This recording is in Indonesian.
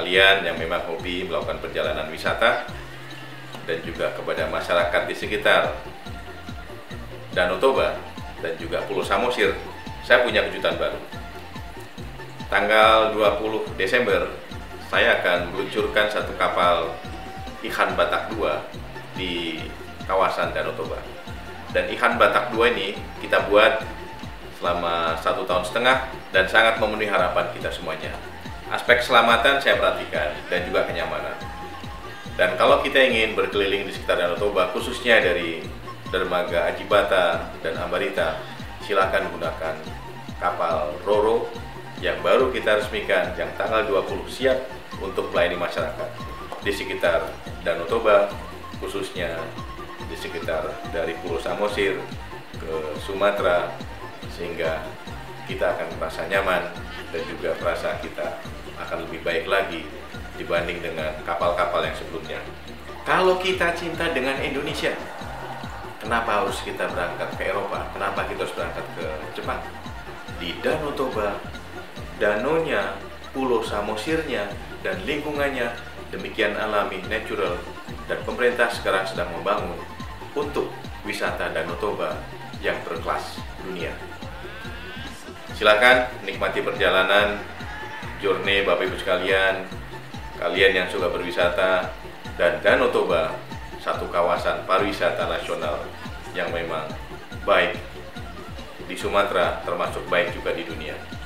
sekalian yang memang hobi melakukan perjalanan wisata, dan juga kepada masyarakat di sekitar Danau Toba dan juga Pulau Samosir, saya punya kejutan baru. Tanggal 20 Desember, saya akan meluncurkan satu kapal ikan Batak 2 di kawasan Danau Toba. Dan ikan Batak 2 ini kita buat selama 1,5 tahun dan sangat memenuhi harapan kita semuanya. Aspek keselamatan saya perhatikan dan juga kenyamanan. Dan kalau kita ingin berkeliling di sekitar Danau Toba, khususnya dari dermaga Ajibata dan Ambarita, silakan gunakan kapal Roro yang baru kita resmikan, yang tanggal 20 siap untuk melayani masyarakat di sekitar Danau Toba, khususnya di sekitar dari Pulau Samosir ke Sumatera, sehingga kita akan merasa nyaman dan juga merasa kita akan lebih baik lagi dibanding dengan kapal-kapal yang sebelumnya. Kalau kita cinta dengan Indonesia, kenapa harus kita berangkat ke Eropa? Kenapa kita harus berangkat ke Jepang? Di Danau Toba, danaunya, Pulau Samosirnya, dan lingkungannya demikian alami, natural, dan pemerintah sekarang sedang membangun untuk wisata Danau Toba yang berkelas dunia. Silakan nikmati perjalanan journey Bapak Ibu sekalian, kalian yang suka berwisata, dan Danau Toba satu kawasan pariwisata nasional yang memang baik di Sumatera, termasuk baik juga di dunia.